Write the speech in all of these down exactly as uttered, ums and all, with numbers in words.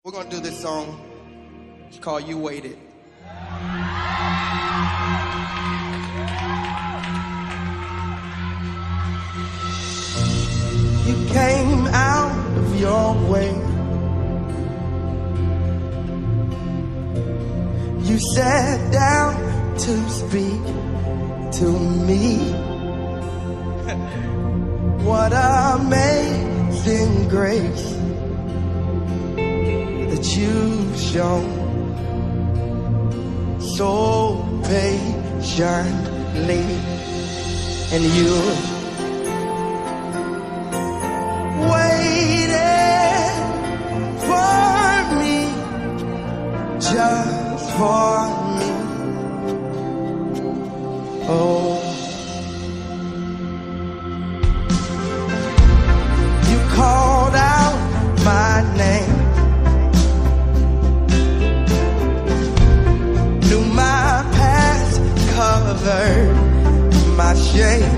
We're going to do this song. It's called You Waited. You came out of your way. You sat down to speak to me. What amazing grace that you've shown so patiently, and you waited for me, just for me. Oh, you called out my name, knew my past, covered my shame.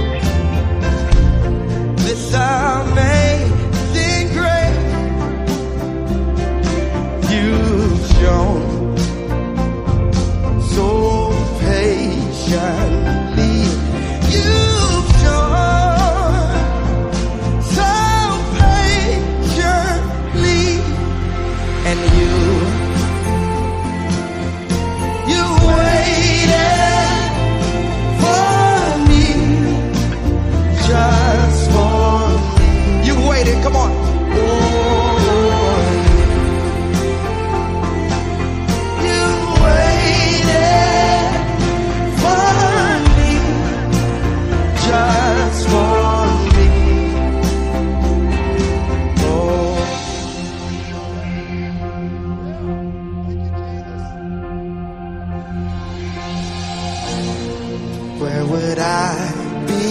This amazing grace you've shown so patiently. You've shown so patiently, and you you waited for me, just for me. You waited, come on. Oh, you waited for me, just for me. Oh, where would I be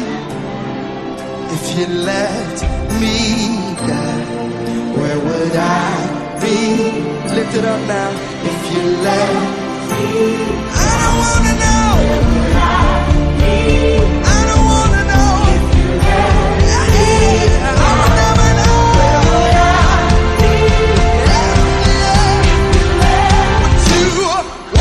if you left me, God? Where would I be? Lift it up now. If you left me, I don't wanna know. Where would I be? I don't wanna know. If you left me, I'll never know. Where would I be? If you left me,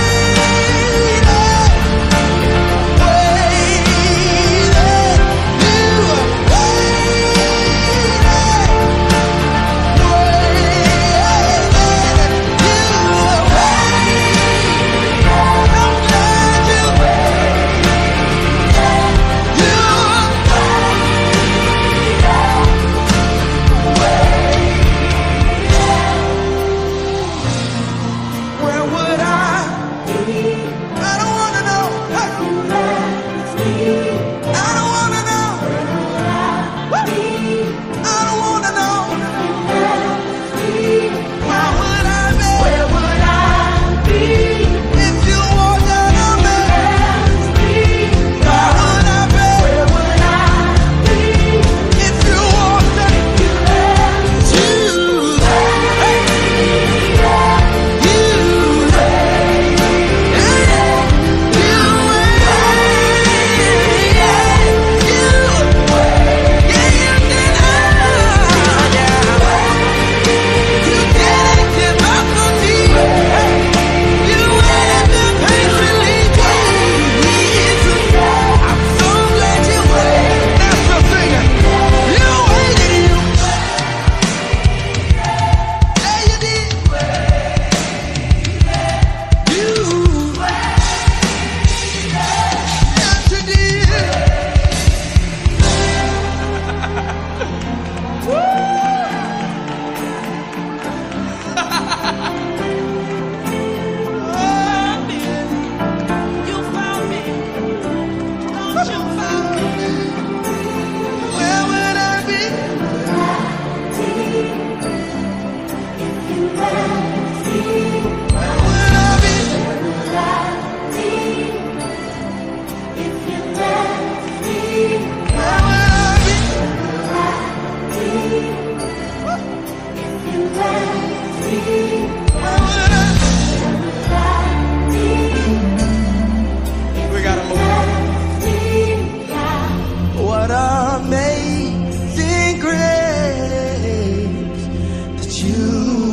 what amazing grace that you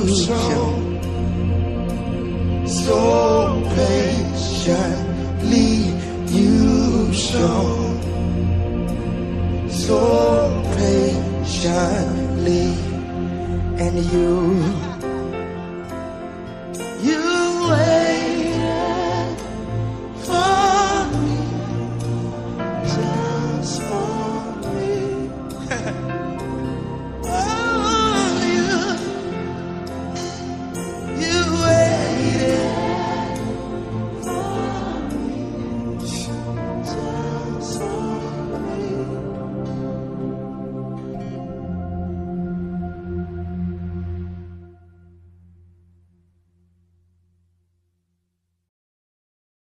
shown so patiently, you've shown so patiently, and you